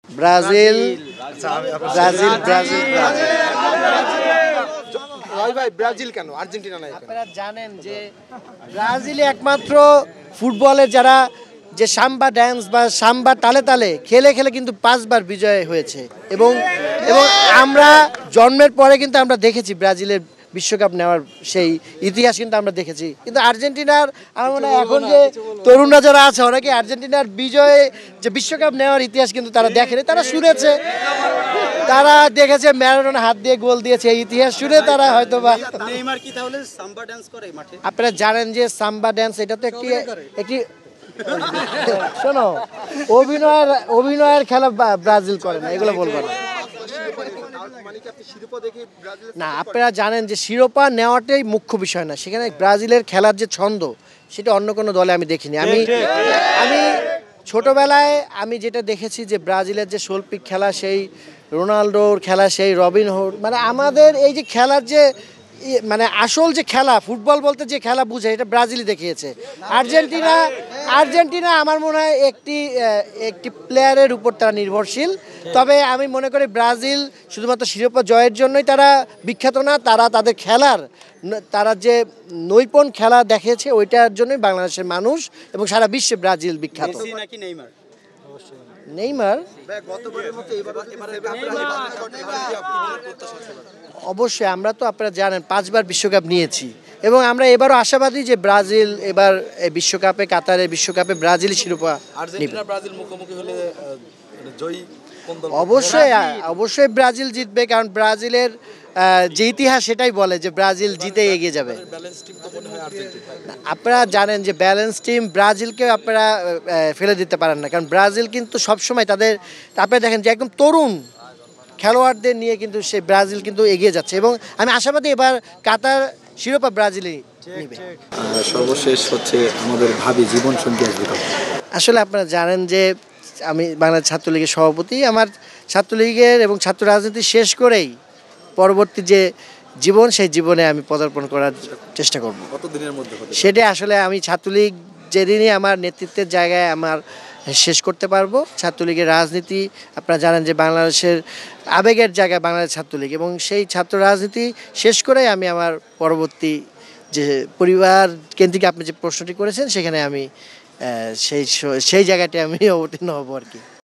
Brazil Brazil Brazil Brazil. ভাই Brazil কেন, Argentina নাই কেন? আপনারা জানেন যে ব্রাজিলে একমাত্র ফুটবলের যারা যে সাম্বা ড্যান্স বা সাম্বা তালে তালে খেলে খেলে কিন্তু 5বার বিজয় হয়েছে এবং এবং আমরা জন্মের পরে কিন্তু আমরা দেখেছি ব্রাজিলের বিশ্বকাপ নেওয়ার সেই ইতিহাস কিন্তু আমরা দেখেছি, কিন্তু আর্জেন্টিনার আমার মনে হয় এখন যে তরুণরা যারা আছে অনেকে আর্জেন্টিনার বিজয়ে যে বিশ্বকাপ নেওয়ার ইতিহাস কিন্তু তারা দেখেনি, তারা শুনেছে, তারা দেখেছে ম্যারাডোনা হাত দিয়ে গোল দিয়েছে, এই ইতিহাস শুনে তারা হয়তো বা। নেইমার কি তাহলে সাম্বা ডান্স করে মাঠে? আপনারা জানেন যে সাম্বা ড্যান্স এটা তো একটি একটি শোনো, অভিনয়ের খেলা ব্রাজিল করে না, এগুলো বলবো না। না, আপনারা জানেন যে শিরোপা নেওয়াটাই মুখ্য বিষয় না, সেখানে ব্রাজিলের খেলার যে ছন্দ সেটা অন্য কোনো দলে আমি দেখিনি। আমি ছোটবেলায় আমি যেটা দেখেছি যে ব্রাজিলের যে শৈল্পিক খেলা, সেই রোনাল্ডোর খেলা, সেই রবিনহোর, মানে আমাদের এই যে খেলার যে মানে আসল যে খেলা, ফুটবল বলতে যে খেলা বুঝে, এটা ব্রাজিলই দেখিয়েছে। আর্জেন্টিনা আমার মনে হয় একটি প্লেয়ারের উপর তারা নির্ভরশীল। তবে আমি মনে করি ব্রাজিল শুধুমাত্র শিরোপা জয়ের জন্যই তারা বিখ্যাত না, তারা তাদের খেলার তারা যে নৈপুণ খেলা দেখিয়েছে ওইটার জন্যই বাংলাদেশের মানুষ এবং সারা বিশ্বে ব্রাজিল বিখ্যাত। মেসি নাকি নেইমার? নেইমার অবশ্যই, আমরা তো আপনারা জানেন 5বার বিশ্বকাপ নিয়েছি এবং আমরা এবারও আশাবাদী যে ব্রাজিল এবার বিশ্বকাপে, কাতারের বিশ্বকাপে ব্রাজিল শিরোপা নেবে। ব্রাজিল মুখোমুখি হলে জয়ী কোন দল? অবশ্যই ব্রাজিল জিতবে, কারণ ব্রাজিলের যে ইতিহাস সেটাই বলে যে ব্রাজিল জিতে এগিয়ে যাবে। আপনারা জানেন যে ব্যালেন্স টিম ব্রাজিলকে আপনারা ফেলে দিতে পারেন না, কারণ ব্রাজিল কিন্তু সবসময় তাদের, আপনারা দেখেন যে একদম তরুণ খেলোয়াড়দের নিয়ে কিন্তু সেই ব্রাজিল কিন্তু এগিয়ে যাচ্ছে এবং আমি আশাবাদী এবার কাতার শিরোপা ব্রাজিলই নেবে। সর্বশেষ হচ্ছে আমাদের ভাবি জীবন সঙ্গী আসবে। আসলে আপনারা জানেন যে আমি বাংলাদেশ ছাত্রলীগের সভাপতি, আমার ছাত্রলীগের এবং ছাত্র রাজনীতি শেষ করেই পরবর্তী যে জীবন, সেই জীবনে আমি পদার্পণ করার চেষ্টা করব। কতদিনের মধ্যে হবে সেটা আসলে আমি ছাত্রলীগ যেদিনই আমার নেতৃত্বের জায়গায় আমার শেষ করতে পারবো। ছাত্রলীগের রাজনীতি আপনারা জানেন যে বাংলাদেশের আবেগের জায়গায় বাংলাদেশ ছাত্রলীগ, এবং সেই ছাত্র রাজনীতি শেষ করেই আমি আমার পরবর্তী যে পরিবার কেন্দ্রিক আপনি যে প্রশ্নটি করেছেন সেখানে আমি সেই জায়গাটি আমি অবতীর্ণ হব আর কি।